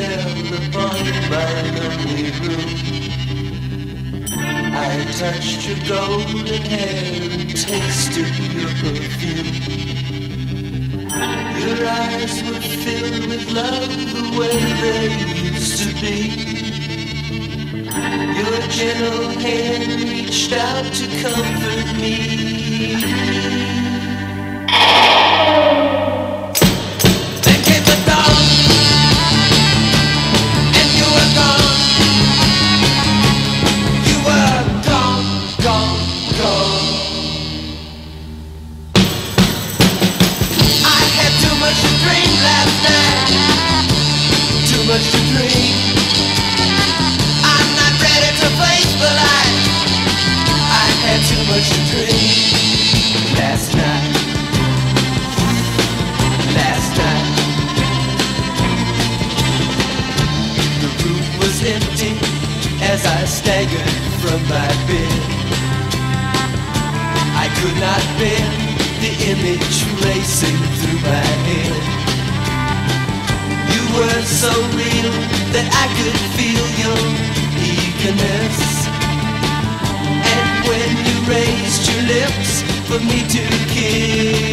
fell upon my lonely room. I touched your golden hair and tasted your perfume. Your eyes were filled with love the way they used to be. Your gentle hand reached out to comfort me. Then came the dawn, and you were gone. You were gone, gone, gone. I had too much to drink last night, too much to drink. I'm not ready to face the light. I had too much to drink last night. Last night. The room was empty as I staggered from my bed. I could not bear the image racing through my head. You were so real that I could feel your eagerness. And when you raised your lips for me to kiss,